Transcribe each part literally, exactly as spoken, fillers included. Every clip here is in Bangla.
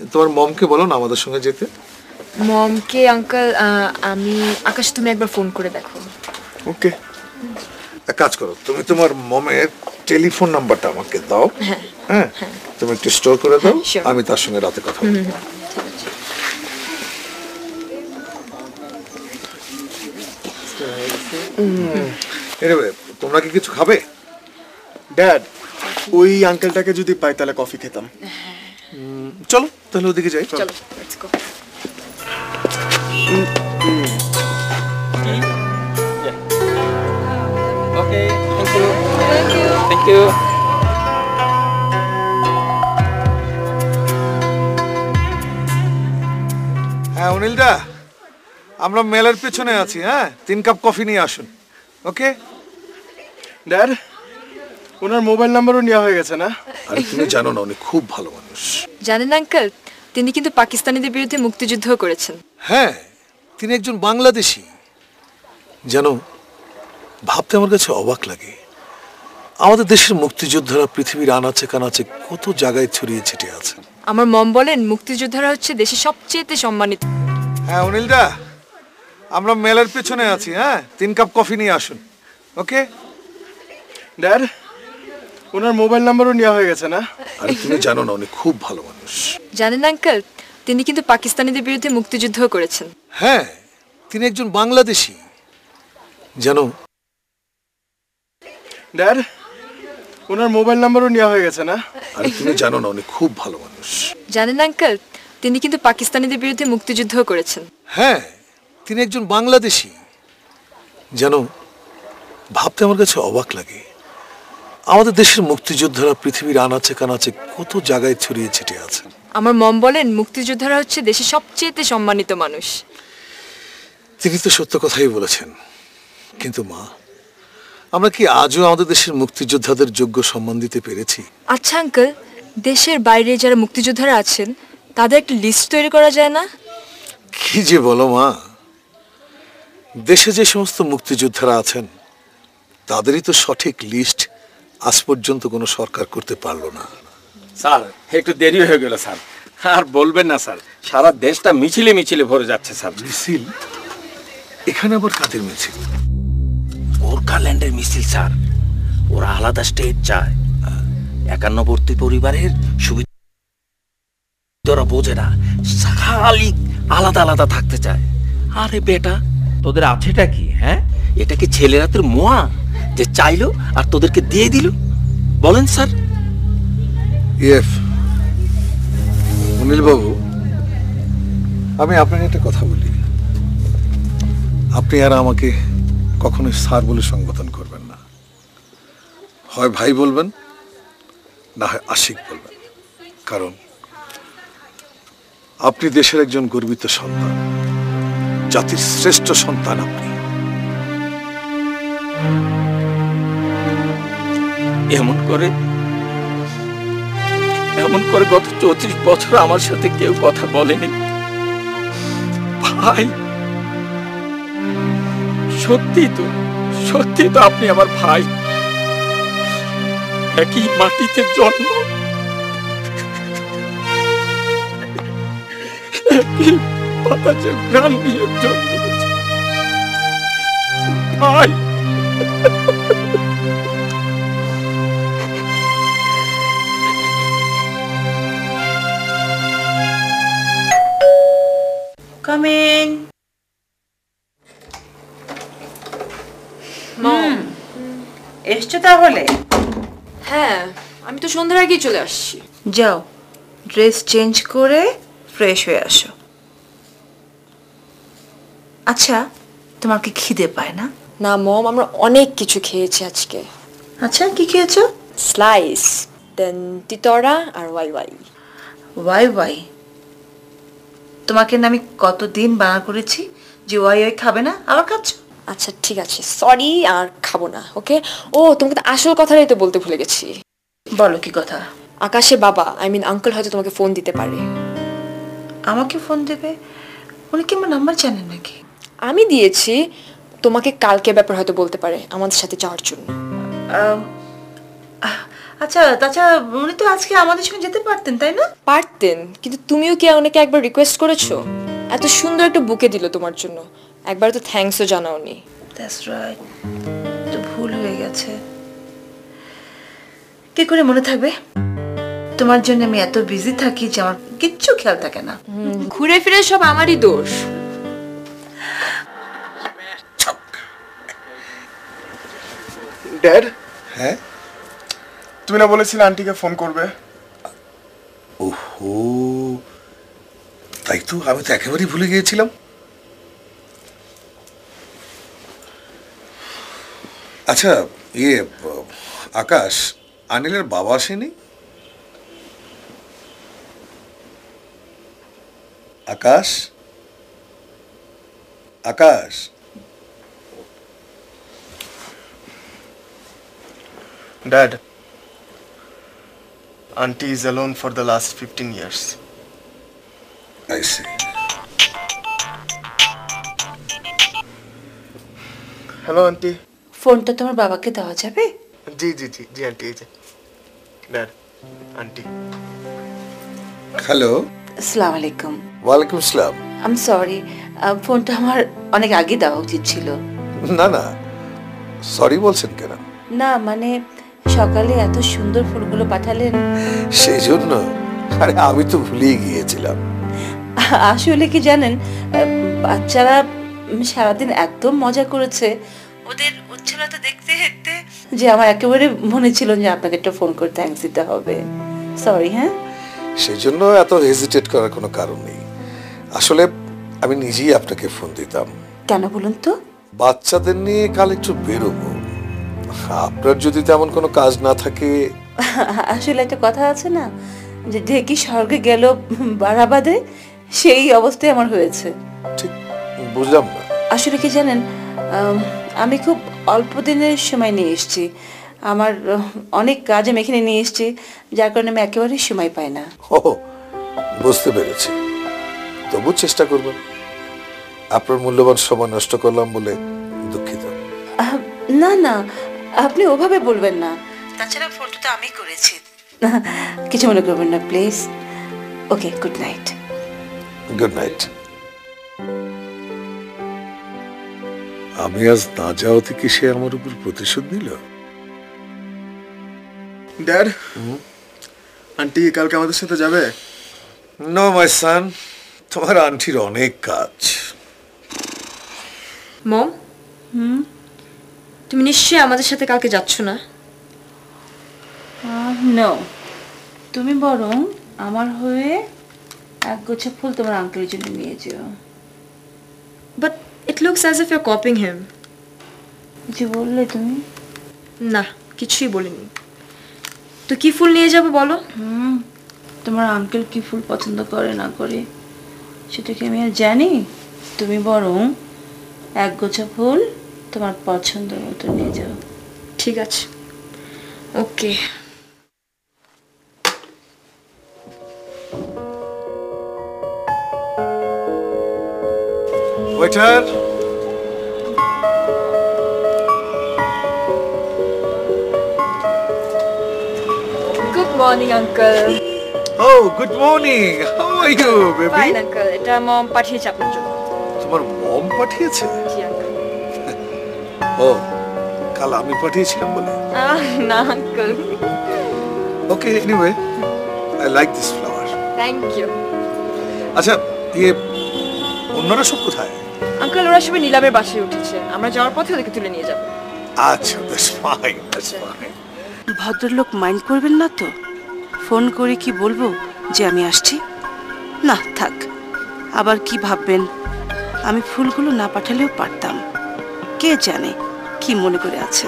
তোমার মমকে বলো না আমাদের সঙ্গে যেতে। মমকে আঙ্কেল আমি আকাশ তুমি একবার ফোন করে দেখো। ওকে, এক কাজ করো, তুমি তোমার মমের টেলিফোন নাম্বারটা আমাকে দাও। হ্যাঁ হ্যাঁ, তুমি একটু স্টোর করে দাও, sure. আমি তার সঙ্গে রাতে কথা বলবো। ঠিক আছে। Anyway, তোমরা কি কিছু খাবে? ড্যাড, ওই আঙ্কেলটাকে যদি পাই তাহলে কফি খেতাম। চলো তাহলে ওদিকে যাই। চলো let's go. Okay, thank you thank you thank you. হ্যাঁ অনিলদা, আমরা মেলের পেছনে আছি। হ্যাঁ, তিন কাপ কফি নিয়ে আসুন। ওকে ড্যাড, ওনার মোবাইল নাম্বারও নেওয়া হয়ে গেছে না? আরে তুমি জানো না উনি খুব ভালো মানুষ। জানেন আঙ্কেল, তিনি কিন্তু পাকিস্তানিদের বিরুদ্ধে মুক্তিযুদ্ধ করেছেন। হ্যাঁ, তিনি একজন বাংলাদেশী। জানো, ভাবতে আমার কাছে অবাক লাগে, আমাদের দেশের মুক্তিযোদ্ধারা পৃথিবীর আনাচে কানাচে কত জায়গায় ছড়িয়ে ছিটিয়ে আছে। আমার মম বলেন মুক্তিযোদ্ধারা হচ্ছে দেশের সবচেয়ে সম্মানিত। হ্যাঁ অনিলদা, আমরা মেলের পেছনে আছি। হ্যাঁ, তিন কাপ কফি নিয়ে আসুন। ওকে ড্যাড, ওনার মোবাইল নাম্বারও নেওয়া হয়ে গেছে না? আরে তুমি জানো না উনি খুব ভালো মানুষ। জানেন আঙ্কেল, তিনি কিন্তু পাকিস্তানিদের বিরুদ্ধে মুক্তিযুদ্ধ করেছেন। হ্যাঁ, তিনি একজন বাংলাদেশী। জানো, ড্যাড, ওনার মোবাইল নাম্বারও নেওয়া হয়ে গেছে না? আরে তুমি জানো না উনি খুব ভালো মানুষ। জানেন আঙ্কেল, তিনি কিন্তু পাকিস্তানিদের বিরুদ্ধে মুক্তিযুদ্ধ করেছেন। হ্যাঁ, তিনি একজন বাংলাদেশী। জানো, ভাবতে আমার কাছে অবাক লাগে, আমাদের দেশের মুক্তিযোদ্ধারা পৃথিবীর আনাচে কানাচে কত জায়গায় ছড়িয়ে ছিটিয়ে আছে। আমার মম বলেন মুক্তিযোদ্ধারা হচ্ছে দেশের সবচেয়ে সম্মানিত মানুষ। তিনি তো সত্য কথাই বলেছেন, কিন্তু মা, আমরা কি আজও আমাদের দেশের মুক্তিযোদ্ধাদের যোগ্য সম্মান দিতে পেরেছি? আচ্ছা আঙ্কেল, দেশের বাইরে যারা মুক্তিযোদ্ধারা আছেন তাদের একটা লিস্ট তৈরি করা যায় না? কি যে বলো মা, দেশে যে সমস্ত মুক্তিযোদ্ধারা আছেন তাদেরই তো সঠিক লিস্ট আজ পর্যন্ত কোনো সরকার করতে পারলো না। স্যার একটু দেরি হয়ে গেল স্যার, আর বলবেন না স্যার, সারা দেশটা মিছিলে মিছিলে ভরে যাচ্ছে স্যার। মিছিল? এখানে আবার কাদের মিছিল? গোর্খাল্যান্ডের মিছিল স্যার। ওরা আলাদা স্টেট চায়, একান্নবর্তী পরিবারের সুবিধা বোঝে না, খালি আলাদা আলাদা থাকতে চায়। আরে বেটা, তোদের আছেটা কি? হ্যাঁ, এটা কি ছেলেরা তোর মোয়া যে চাইলো আর তোদেরকে দিয়ে দিল? বলেন স্যার। ইয়েস অনিল বাবু, আমি আপনাকে একটা কথা বলি, আপনি আর আমাকে কখনোই স্যার বলে সম্বোধন করবেন না। হয় ভাই বলবেন, না হয় আশিক বলবেন, কারণ আপনি দেশের একজন গর্বিত সন্তান, জাতির শ্রেষ্ঠ সন্তান আপনি। এমন করে এমন করে গত চৌত্রিশ বছর আমার সাথে কেউ কথা বলেনি ভাই। সত্যি তো সত্যি তো আপনি আমার ভাই, একই মাটিতে জন্ম, একই বাতাসের প্রাণ নিয়ে জন্মেছি ভাই। Come in. মম, এসছো তাহলে? হ্যাঁ, আমি তো সন্ধ্যার আগেই চলে আসছি। যাও, ড্রেস চেঞ্জ করে ফ্রেশ হয়ে আসো। আচ্ছা, তোমার কি খিদে পায় না? না মম, আমরা অনেক কিছু খেয়েছি আজকে। আচ্ছা, কি খেয়েছো? স্লাইস, দেন তিতরা আর ওয়াই ওয়াই। Why why? তোমাকে না আমি কতদিন বানা করেছি যে ওয়াই ওয়াই খাবে না, আবার খাচ্ছ? আচ্ছা ঠিক আছে, সরি, আর খাবো না। ওকে। ও, তোমাকে তো আসল কথাটাই তো বলতে ভুলে গেছি। বলো কি কথা? আকাশের বাবা, আই মিন আঙ্কেল হয়তো তোমাকে ফোন দিতে পারে। আমাকে ফোন দেবে? উনি কি আমার নাম্বার জানেন নাকি? আমি দিয়েছি, তোমাকে কালকে ব্যাপার হয়তো বলতে পারে আমাদের সাথে যাওয়ার জন্য। আচ্ছা তাছাড়া উনি তো আজকে আমাদের সঙ্গে যেতে পারতেন তাই না? পারতেন, কিন্তু তুমিও কি ওনাকে একবার রিকোয়েস্ট করেছো? এত সুন্দর একটা বুকে দিল তোমার জন্য, একবার তো থ্যাঙ্কসও জানাওনি। দ্যাটস রাইট, তো ভুল হয়ে গেছে। কি করে মনে থাকবে? তোমার জন্য আমি এত বিজি থাকি যে আমার কিচ্ছু খেয়াল থাকে না। ঘুরে ফিরে সব আমারই দোষ। ড্যাড, হ্যাঁ, তুমি না বলেছিলে আন্টিকে ফোন করবে? ওহো, তাই তো, আমি তো একেবারেই ভুলে গিয়েছিলাম। আচ্ছা, ইয়ে আকাশ, আনিলের বাবা আসেনি? আকাশ, আকাশ, Dad, auntie is alone for the last fifteen years. I see. Hello, auntie. ফোনটা তোমার বাবাকে দেওয়া যাবে? জি জি জি জি আন্টি, এই যে ড্যাড, আন্টি। হ্যালো, আসসালামু আলাইকুম। ওয়ালাইকুম আসসালাম। আই এম সরি, ফোনটা আমার অনেক আগে দেওয়া উচিত ছিল। না না, সরি বলছেন কেন? না মানে সকালে এত সুন্দর ফুলগুলো পাঠালেন। সেই জন্য? আরে আমি তো ভুলেই গিয়েছিলাম। আসলে কি জানেন, বাচ্চারা সারাদিন এত মজা করেছে, ওদের উচ্ছলতা দেখতে দেখতে যে আমার একেবারে মনে ছিল যে আপনাকে একটা ফোন করে থ্যাঙ্কস দিতে হবে। সরি। হ্যাঁ, সেই জন্য এত হেজিটেট করার কোনো কারণ নেই। আসলে আমি নিজেই আপনাকে ফোন দিতাম। কেন বলুন তো? বাচ্চাদের নিয়ে কাল একটু বেরোবো, আপনার যদি তেমন কোনো কাজ না থাকে। আসলে একটা কথা আছে না, যে ঢেকি স্বর্গে গেল বাড়াবাদে, সেই অবস্থায় আমার হয়েছে। ঠিক বুঝলাম না। আসলে কি জানেন, আমি খুব অল্প দিনের সময় নিয়ে এসেছি। আমার অনেক কাজ আমি এখানে নিয়ে এসেছি, যার কারণে আমি একেবারেই সময় পাই না। ও, বুঝতে পেরেছি। তবু চেষ্টা করবেন। আপনার মূল্যবান সময় নষ্ট করলাম বলে দুঃখিত। না না, আপনি ওভাবে বলবেন না। তাছাড়া ফোনটা তো আমি করেছি, কিছু মনে করবেন না please. Okay, good night. Good night. আমি আজ না যাওয়াতে কি সে আমার উপর প্রতিশোধ নিল? ড্যাড, আন্টি কালকে আমাদের সাথে যাবে? নো মাই সান, তোমার আন্টির অনেক কাজ। মম, তুমি নিশ্চয়ই আমাদের সাথে কালকে যাচ্ছ না? নো, তুমি বরং আমার হয়ে এক গোছা ফুল তোমার আঙ্কেলের জন্য নিয়ে যেও। But it looks as if you are copying him. যে বললে তুমি। না, কিছুই বলিনি। তো কি ফুল নিয়ে যাবো বলো? হুম, তোমার আঙ্কেল কি ফুল পছন্দ করে না করে সেটা কি আমি আর জানি? তুমি বরং এক গোছা ফুল তোমার পছন্দ মতো নিয়ে যাও। ঠিক আছে, okay. Waiter, good morning uncle. Oh good morning, how are you baby? Fine uncle, এটা মম পাঠিয়েছে আপনার জন্য। তোমার মম পাঠিয়েছে? জি আঙ্কেল। ও, কাল আমি পাঠিয়েছিলাম বলে? না uncle. Okay, anyway, I like this flower. Thank you. আচ্ছা, ইয়ে অন্যরা সব কোথায়? আঙ্কেল, ওরা সবাই নিলামের বাসায় উঠেছে, আমরা যাওয়ার পথে ওদেরকে তুলে নিয়ে যাবো। আচ্ছা, দ্যাটস ফাইন, দ্যাটস ফাইন। ভদ্রলোক মাইন্ড করবেন না তো? ফোন করে কি বলবো যে আমি আসছি? না থাক, আবার কি ভাববেন? আমি ফুলগুলো না পাঠালেও পারতাম। কে জানে কি মনে করে আছে।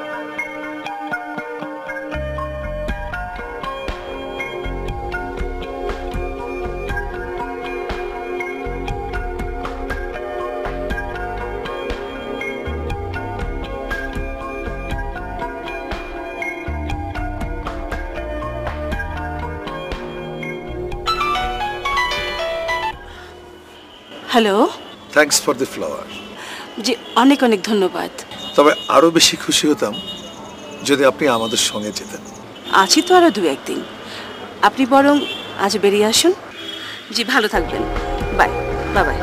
Hello. Thanks for the flower. জি, অনেক অনেক ধন্যবাদ। তবে আরো বেশি খুশি হতাম যদি আপনি আমাদের সঙ্গে যেতেন। আছি তো আরও দু একদিন। আপনি বরং আজ বেরিয়ে আসুন। জি, ভালো থাকবেন। Bye bye bye.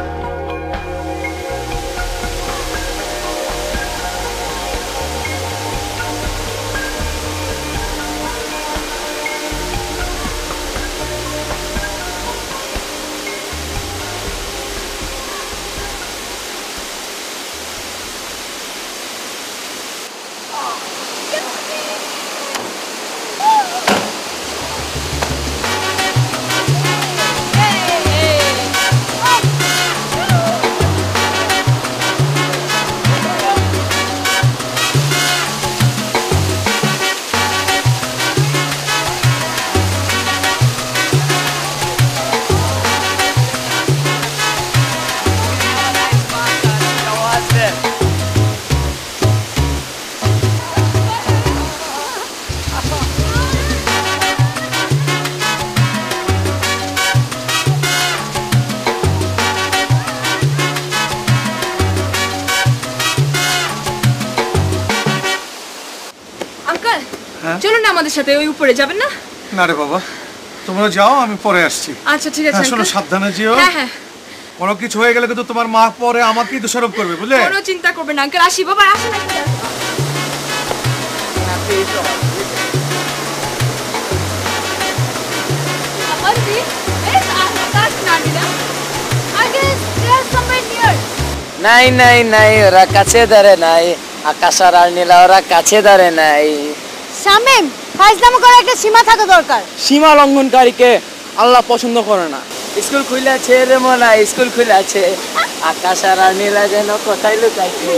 আঙ্কেল চলুন না আমাদের সাথে, ওই উপরে যাবেন না? না রে বাবা, তোমরা যাও, আমি পরে আসছি। আচ্ছা ঠিক আছে হ্যাঁ, শোনো, uncle। সাবধানে যেও। হ্যাঁ হ্যাঁ, কোনো কিছু হয়ে গেলে কিন্তু তোমার মা পরে আমাকেই দোষারোপ করবে, বুঝলে? কোনো চিন্তা করবেন না আঙ্কেল। আসি বাবা, আসেন একটু। নাই নাই নাই, ওরা কাছে দাঁড়ে নাই। আকাশ আর আর নীলা ওরা কাছে দাঁড়ে নাই। শামিম, ফাইজলামো করার একটা সীমা থাকা দরকার। সীমা লঙ্ঘনকারীকে আল্লাহ পছন্দ করে না। স্কুল খুলেছে রে মোনা, স্কুল খুলেছে। আকাশ আর আর নীলা যেন কোথায় লুকাইছে।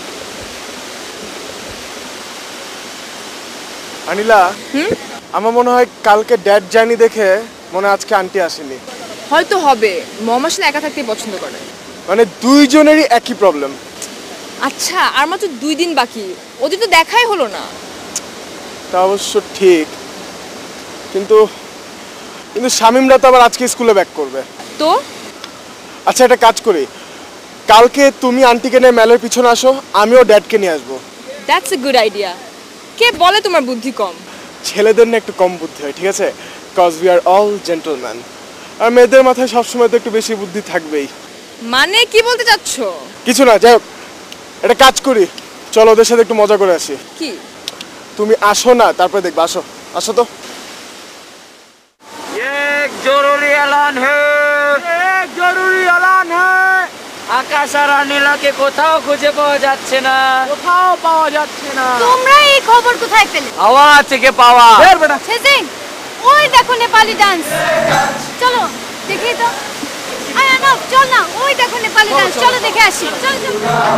আনিলা, আমার মনে হয় কালকে ড্যাড জার্নি দেখে মনে হয় আজকে আন্টি আসেনি। হয়তো হবে, মম আসলে একা থাকতেই পছন্দ করে। মানে দুইজনেরই একই প্রবলেম। আচ্ছা, আর মাত্র দুই দিন বাকি, ওদের তো দেখাই হলো না। তা অবশ্য ঠিক, কিন্তু কিন্তু শামিমরা তো আবার আজকে স্কুলে ব্যাক করবে। তো আচ্ছা, একটা কাজ করি, কালকে তুমি আন্টিকে নিয়ে মেলের পিছনে আসো, আমিও ড্যাডকে নিয়ে আসবো। That's a good idea. কে বলে তোমার বুদ্ধি কম? ছেলেদের না একটু কম বুদ্ধি হয়, ঠিক আছে? Cause we are all gentleman. আর মেয়েদের মাথায় সবসময় তো একটু বেশি বুদ্ধি থাকবেই। মানে কি বলতে চাচ্ছ? কিছু না, যাই হোক, একটা কাজ করি, চলো ওদের সাথে একটু মজা করে আসি। কি? তুমি আসো না, তারপরে দেখবে। আসো আসো তো। এক জরুরি এলান হে, এক জরুরি এলান হে। আকাশ আর আর নীলাকে কোথাও খুঁজে পাওয়া যাচ্ছে না, কোথাও পাওয়া যাচ্ছে না। তোমরা এই খবর কোথায় পেলে? হাওয়া থেকে পাওয়া। সেজিং, ওই দেখো নেপালি ডান্স। চলো দেখি তো। আয় আনাও, চল না, ওই দেখো নেপালি ডান্স। চলো দেখে আসি। চল চল।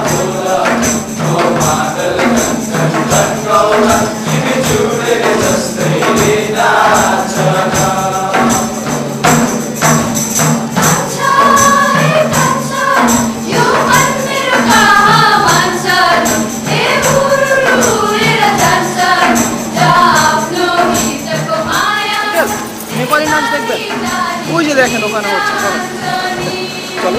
নেপালি নাচ দেখবেন? ওই যে দেখেন ওখানে হচ্ছে। চলো চলো।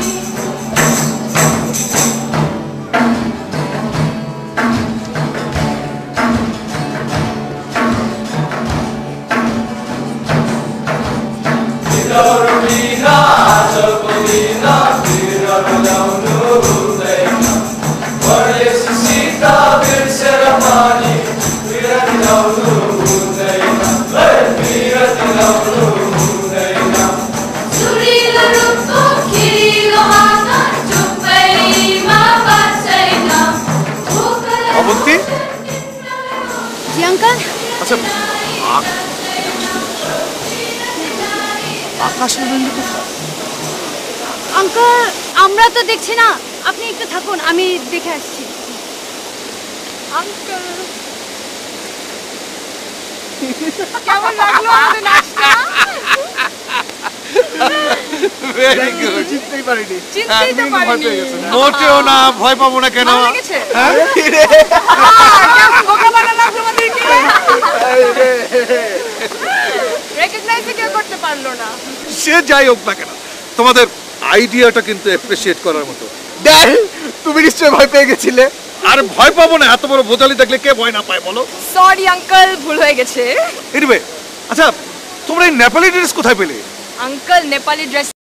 অবন্তী, জি আঙ্কেল। আচ্ছা, আকাশ আঙ্কেল, আমরা তো দেখছি না, আপনি একটু থাকুন, আমি দেখে আসছি। আঙ্কেল কেমন লাগলো আমাদের নাচটা? Very good. চিনতেই পারিনি। চিনতেই তো পারিনি। মোটেও না, ভয় পাবো না কেন? ভালো লেগেছে? হ্যাঁ? কেমন বোকা বানালাম তোমাদেরকে? রেকগনাইজ কেউ করতে পারলো না। সে যাই হোক না কেন, তোমাদের আইডিয়াটা কিন্তু অ্যাপ্রিসিয়েট করার মতো। ড্যাড, তুমি নিশ্চয়ই ভয় পেয়ে গেছিলে। আর ভয় পাবো না, এত বড় ভোজালি দেখলে কে ভয় না পায় বলো? সরি আঙ্কেল, ভুল হয়ে গেছে। এনিওয়ে, আচ্ছা তোমরা এই নেপালি ড্রেস কোথায় পেলে? Uncle Nepali dress